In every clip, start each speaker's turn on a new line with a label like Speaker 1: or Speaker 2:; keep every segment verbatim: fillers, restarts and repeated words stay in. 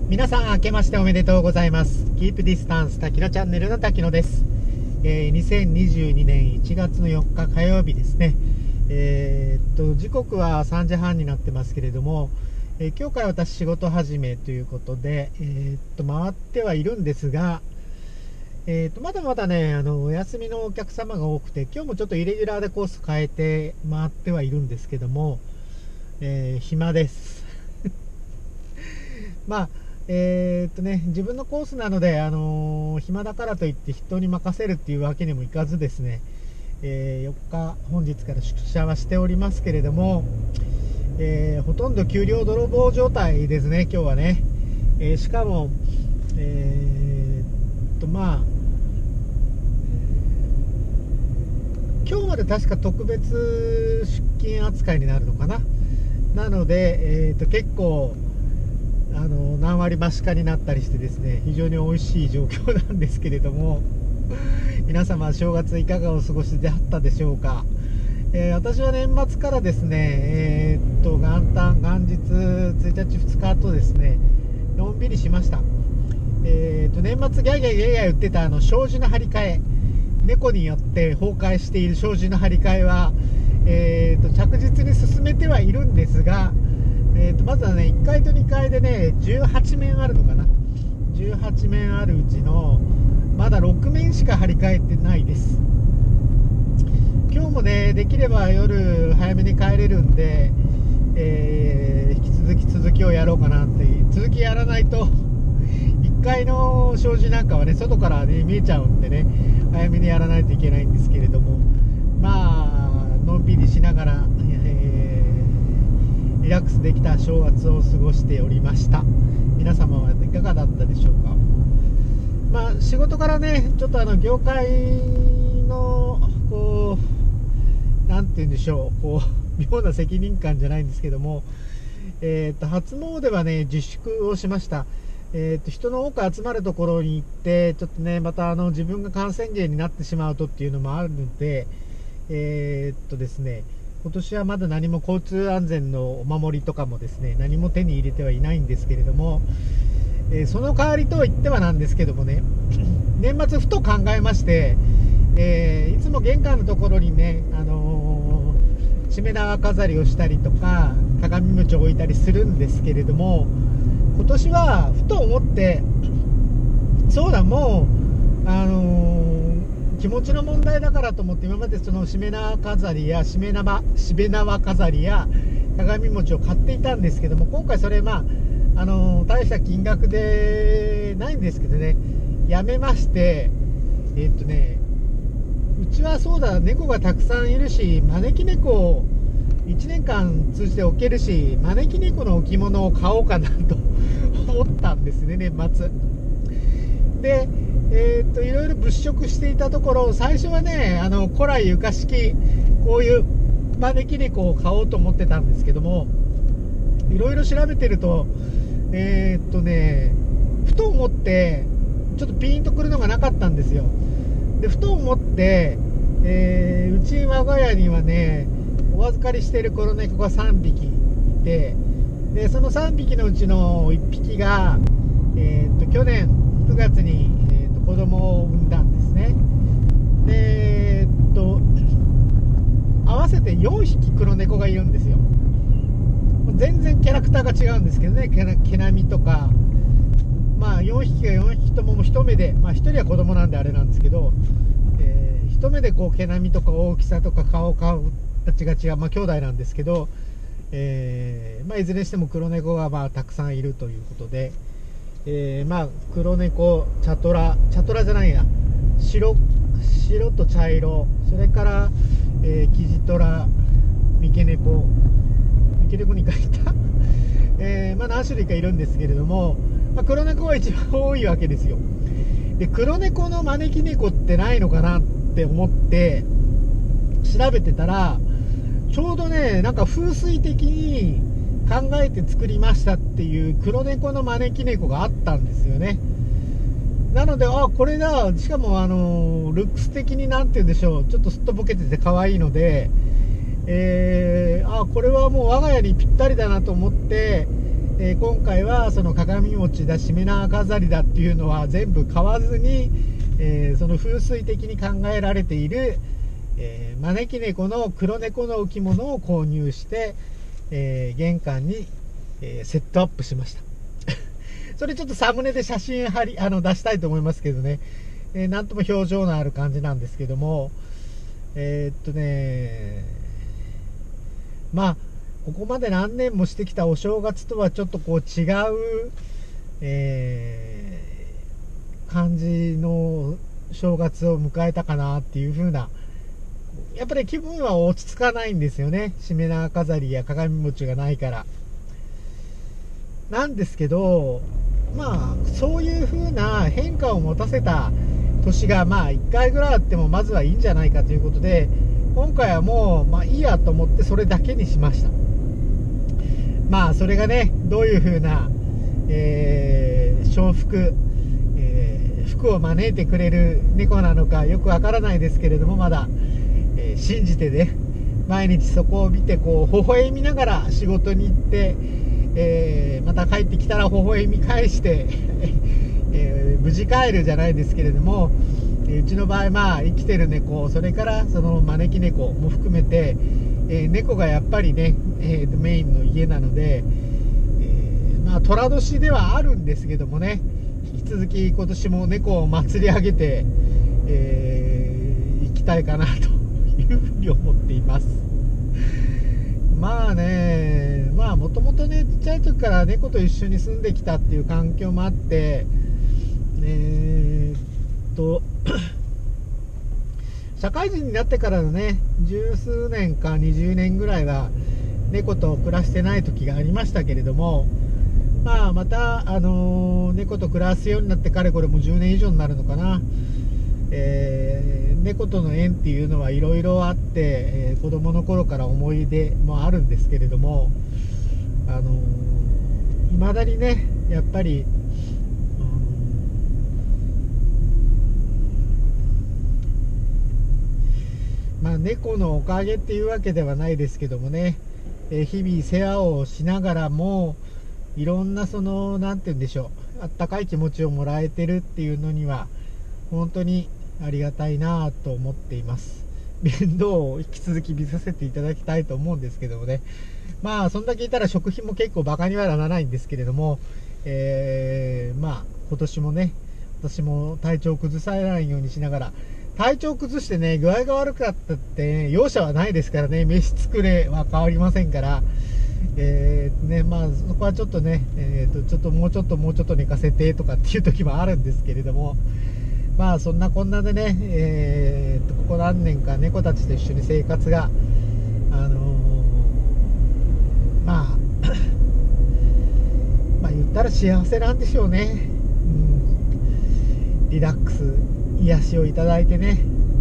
Speaker 1: 皆さん明けましておめでとうございます。キープディスタンス滝野チャンネルの滝野です。えー、にせんにじゅうにねんいちがつのよっか火曜日ですね。えー、っと時刻はさんじはんになってますけれども、えー、今日から私仕事始めということで、えー、っと回ってはいるんですが、えー、っとまだまだねあのお休みのお客様が多くて、今日もちょっとイレギュラーでコース変えて回ってはいるんですけども、えー、暇ですまあえーっとね、自分のコースなので、あのー暇だからといって人に任せるっていうわけにもいかずですね、えーよっか本日から出社はしておりますけれども、えーほとんど給料泥棒状態ですね、今日はね。えーしかも、えーっとまあ今日まで確か特別出勤扱いになるのかな。なので、えーっと結構あの何割増しかになったりしてですね、非常に美味しい状況なんですけれども、皆様正月いかがお過ごしであったでしょうか。えー、私は年末からですね、えー、っと元旦元日ついたちふつかとですねのんびりしました。えー、っと年末ギャイギャイギャイギャイ言ってたあの障子の張り替え、猫によって崩壊している障子の張り替えは、えー、っと着実に進めてはいるんですが、えー、とまずはねいっかいとにかいでねじゅうはちめんあるのかな。じゅうはちめんあるうちのまだろくめんしか張り替えてないです。今日もねできれば夜早めに帰れるんで、えー、引き続き続きをやろうかなって。続きやらないといっかいの障子なんかはね外からね見えちゃうんでね、早めにやらないといけないんですけれども、まあのんびりしながら、えーリラックスできた正月を過ごしておりました。皆様はいかがだったでしょうか。まあ仕事からねちょっとあの業界のこうなんて言うんでしょう、こう妙な責任感じゃないんですけども、えー、と初詣はね自粛をしました。えー、と人の多く集まるところに行ってちょっとねまたあの自分が感染源になってしまうとっていうのもあるので、えー、っとですね今年はまだ何も交通安全のお守りとかもですね何も手に入れてはいないんですけれども、えー、その代わりといってはなんですけどもね、年末ふと考えまして、えー、いつも玄関のところにね、あのー、しめ縄飾りをしたりとか鏡餅を置いたりするんですけれども、今年はふと思って、そうだもうあのー気持ちの問題だからと思って今までそのしめ縄飾りやしめ縄しめ縄飾りや鏡餅を買っていたんですけども、今回それまああの大した金額でないんですけどねやめまして、えー、っとねうちはそうだ猫がたくさんいるし招き猫をいちねんかん通じて置けるし、招き猫の置物を買おうかなと思ったんですね、年末で。えー、といろいろ物色していたところ、最初はねあの古来床式こういう招き猫を買おうと思ってたんですけども、いろいろ調べてるとえー、っとねふと思ってちょっとピーンとくるのがなかったんですよ。でふと思って、えー、うち我が家にはねお預かりしている黒猫がさんびきいて、でそのさんびきのうちのいっぴきが、えー、っと去年くがつに子供を産んだんですね。で、えっと合わせてよんひき黒猫がいるんですよ。全然キャラクターが違うんですけどね、毛並みとか、まあよんひきがよんひきとも一目で、まあひとりは子供なんであれなんですけど、えー、一目でこう毛並みとか大きさとか顔顔立ちが違う、まあ兄弟なんですけど、えーまあ、いずれにしても黒猫がまあたくさんいるということで、えー、まあ黒猫、チャトラ、チャトラじゃないな、白、白と茶色、それから、えー、キジトラ、三毛猫、三毛猫にかいた、えー、まあ何種類かいるんですけれども、まあ、黒猫が一番多いわけですよ。で黒猫の招き猫ってないのかなって思って調べてたら、ちょうどねなんか風水的に考えて作りましたっていう黒猫の招き猫があったんですよね。なのであこれだ、しかもあのルックス的になんて言うんでしょう、ちょっとすっとぼけてて可愛いので、えー、あこれはもう我が家にぴったりだなと思って、 えー、今回はその鏡餅だしめ縄飾りだっていうのは全部買わずに、えー、その風水的に考えられている、えー、招き猫の黒猫の置物を購入して、えー、玄関に、えー、セットアップしましたそれちょっとサムネで写真貼りあの出したいと思いますけどね、えー、なんとも表情のある感じなんですけども、えー、っとねまあここまで何年もしてきたお正月とはちょっとこう違う、えー、感じの正月を迎えたかなっていう風な、やっぱり気分は落ち着かないんですよね。しめ縄飾りや鏡餅がないからなんですけど、まあそういう風な変化を持たせた年がまあいっかいぐらいあってもまずはいいんじゃないかということで、今回はもうまあいいやと思ってそれだけにしました。まあそれがねどういう風な、えー、笑福、えー、福を招いてくれる猫なのかよくわからないですけれども、まだ、えー、信じてね毎日そこを見てこう微笑みながら仕事に行って、えー、また帰ってきたら微笑み返して、えー、無事帰るじゃないですけれども、うちの場合まあ生きてる猫、それからその招き猫も含めて、えー、猫がやっぱりね、えー、メインの家なので、えー、まあ寅年ではあるんですけどもね、引き続き今年も猫を祭り上げて、えー、行きたいかなというふうに思っています。まあね、まあもともとねちっちゃい時から猫と一緒に住んできたっていう環境もあって、えー、っと社会人になってからのね十数年かにじゅうねんぐらいは猫と暮らしてない時がありましたけれども、まあまた、あのー、猫と暮らすようになってかれこれもじゅうねん以上になるのかな、えー、猫との縁っていうのはいろいろあって、えー、子供の頃から思い出もあるんですけれども、あのー、未だにねやっぱりまあ、猫のおかげっていうわけではないですけどもね、えー、日々世話をしながらもいろんなそのなんて言うんでしょう、あったかい気持ちをもらえてるっていうのには本当にありがたいなと思っています。面倒を引き続き見させていただきたいと思うんですけどもね、まあそんだけいたら食費も結構バカにはならないんですけれども、えー、まあ今年もね私も体調を崩さないようにしながら、体調崩してね具合が悪かったって、ね、容赦はないですからね、飯作れは変わりませんから、えーねまあ、そこはちょっとね、えー、とちょっともうちょっともうちょっと寝かせてとかっていう時もあるんですけれども、まあそんなこんなでね、えー、とここ何年か猫たちと一緒に生活があのー、まあまあ言ったら幸せなんでしょうね、うん、リラックス癒しをいただいてね。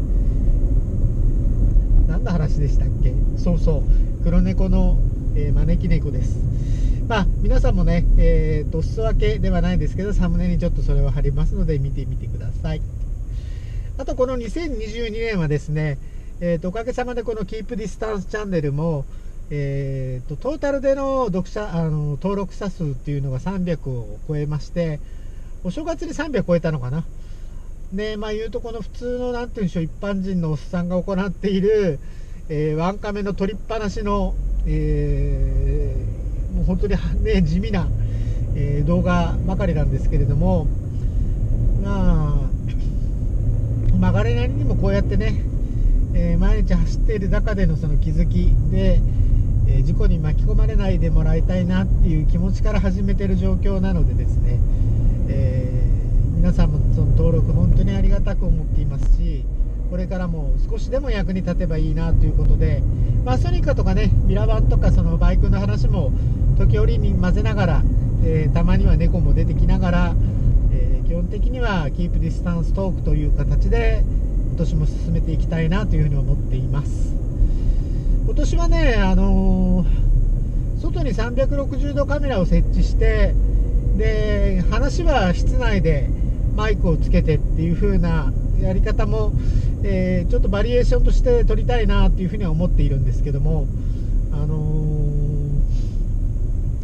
Speaker 1: 何の話でしたっけ。そうそう、黒猫の、えー、招き猫です。まあ皆さんもね、えー、とお裾分けではないですけどサムネにちょっとそれを貼りますので見てみてください。あとこのにせんにじゅうにねんはですね、えー、とおかげさまでこのキープディスタンスチャンネルも、えー、とトータルでの読者あの登録者数っていうのがさんびゃくを超えまして、お正月にさんびゃく超えたのかな。でまあいうとこの普通のなんていうんでしょう、一般人のおっさんが行っている、えー、ワンカメの撮りっぱなしの、えー、もう本当に、ね、地味な、えー、動画ばかりなんですけれども、まあ曲がれなりにもこうやってね、えー、毎日走っている中でのその気づきで、えー、事故に巻き込まれないでもらいたいなっていう気持ちから始めている状況なのでですね、えー皆さんもその登録本当にありがたく思っていますし、これからも少しでも役に立てばいいなということで、まあ、ソニカとかねミラバンとかそのバイクの話も時折に混ぜながら、えー、たまには猫も出てきながら、えー、基本的にはキープディスタンストークという形で今年も進めていきたいなというふうに思っています。今年はね、あのー、外にさんびゃくろくじゅうどカメラを設置して、で話は室内でマイクをつけてっていう風なやり方も、えー、ちょっとバリエーションとして撮りたいなっていうふうには思っているんですけども、あのー、さん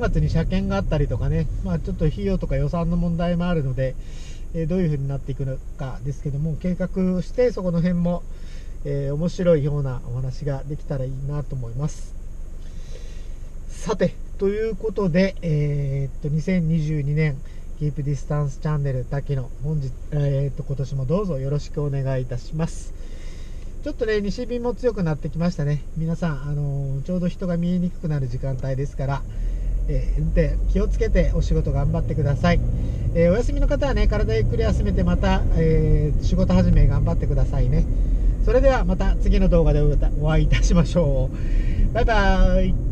Speaker 1: がつに車検があったりとかね、まあ、ちょっと費用とか予算の問題もあるので、えー、どういう風になっていくのかですけども、計画してそこの辺も、えー、面白いようなお話ができたらいいなと思います。さて、ということで、えー、っとにせんにじゅうにねんキープディスタンスチャンネル滝野、本日、えー、っと今年もどうぞよろしくお願いいたします。ちょっとね、西日も強くなってきましたね。皆さん、あのー、ちょうど人が見えにくくなる時間帯ですから、えー、運転気をつけてお仕事頑張ってください。えー、お休みの方はね、体ゆっくり休めてまた、えー、仕事始め頑張ってくださいね。それではまた次の動画でお会いいたしましょう。バイバーイ。